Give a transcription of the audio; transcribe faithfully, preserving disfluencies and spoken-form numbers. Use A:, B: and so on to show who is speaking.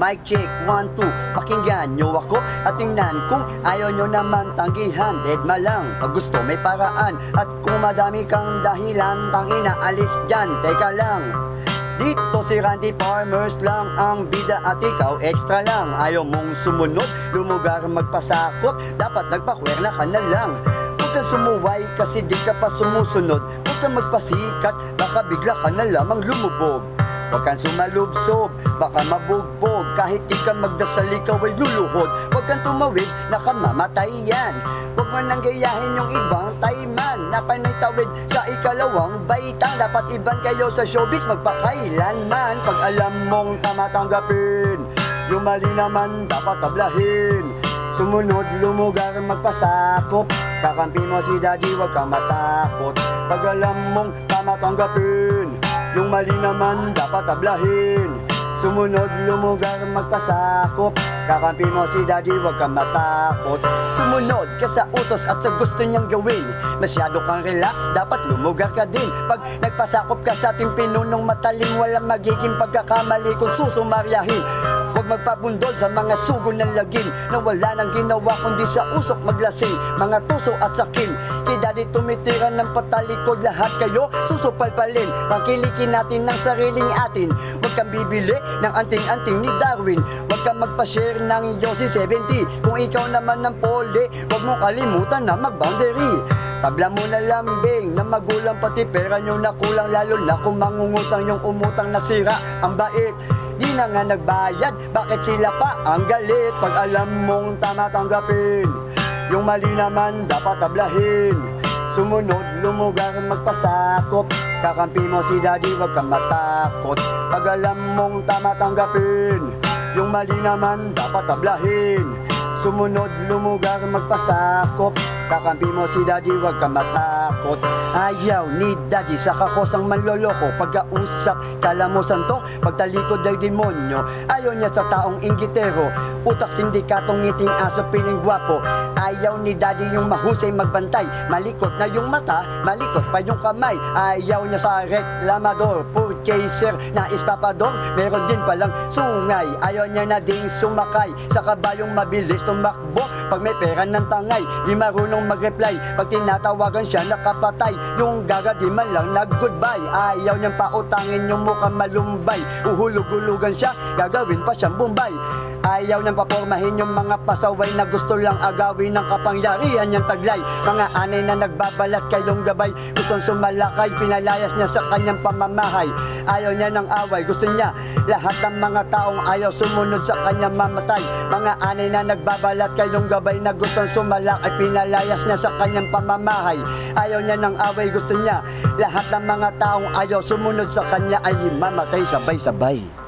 A: Mic check, one, two. Pakinggan nyo ako at tingnan kung ayaw nyo naman tanggihan. Dead ma lang, pag gusto may paraan. At kung madami kang dahilan, tangina alis dyan. Teka lang, dito si Randy Farmers lang ang bida at ikaw extra lang. Ayaw mong sumunod, lumugar magpasakop, dapat nagpakwerna ka na lang. Huwag kang sumuway kasi di ka pa sumusunod. Huwag kang magpasikat, baka bigla ka na lamang lumubog. Huwag kang sumalubsob, baka mabugbog. Kahit di ka magdasal, ikaw ay luluhod. Huwag kang tumawid, nakamamatay yan. Huwag mo nang gayahin yung ibang tayman na panay tawid sa ikalawang baitang. Dapat iban kayo sa showbiz magpakailanman. Pag alam mong tama tanggapin, yung mali naman dapat tablahin. Sumunod, lumugar, magpasakop, kakampi mo si daddy, huwag kang matakot. Pag alam mong tama tanggapin, yung mali naman dapat tablahin. Sumunod, lumugar, magpasakop, kakampi mo si daddy, huwag kang matakot. Sumunod ka sa utos at sa gusto niyang gawin. Masyado kang relax, dapat lumugar ka din. Pag nagpasakop ka sa ating pinunong matalim, walang magiging pagkakamali kung susumaryahin. Huwag magpabundol sa mga sugo ng lagim na wala nang ginawa kundi sa usok maglasing. Mga tuso at sakim, kay daddy tumitira ng patalikod. Lahat kayo susupalpalin, pangkilikin natin ng sariling atin. Huwag kang bibili ng anting-anting ni Darwin. Huwag kang magpa-share ng Yossi seventy. Kung ikaw naman ng pole, huwag mong kalimutan na mag-boundary. Tabla mo na lambing na magulang, pati pera nyo na kulang. Lalo na kung mangungutang yung umutang na sira ang bait. Di na nga nagbayad, bakit sila pa ang galit? Pag alam mong tama tanggapin, yung mali naman dapat tablahin. Sumunod, lumugar, magpasakop, kakampi mo si daddy, huwag kang matakot. Pag alam mong tama tanggapin, yung mali naman dapat tablahin. Sumunod, lumugar, magpasakop, kakampi mo si daddy, huwag kang matakot. Ayaw ni daddy sa kakosang manloloko. Pag-ausap, kala mo santo, pagtalikod ay demonyo. Ayaw niya sa taong inggitero, utak sindikatong ngiting aso, piling gwapo. Ayaw ni daddy yung mahusay magbantay. Malikot na yung mata, malikot pa yung kamay. Ayaw niya sa reklamador, purchaser na espapador, meron din palang sungay. Ayaw niya na ding sumakay sa kabayong mabilis tumakbo. Pag may pera ng tangay, di marunong mag-reply. Pag tinatawagan siya, nakapatay. Yung gaga di man lang nag-goodbye. Ayaw niyang pautangin yung mukhang malumbay. Uhulug-hulugan siya, gagawin pa siyang Bombay. Ayaw niyang papormahin yung mga pasaway na gusto lang agawin ng kapangyarihan niyang taglay. Mga anay na nagbabalat kayong gabay, gustong sumalakay, pinalayas niya sa kanyang pamamahay. Ayaw niya ng away, gusto niya lahat ng mga taong ayaw sumunod sa kanyang mamatay. Mga anay na nagbabalat kayong gabay na gustong sumalakay, pinalayas niya sa kanyang pamamahay. Ayaw niya ng away, gusto niya lahat ng mga taong ayaw sumunod sa kanya ay mamatay sabay-sabay.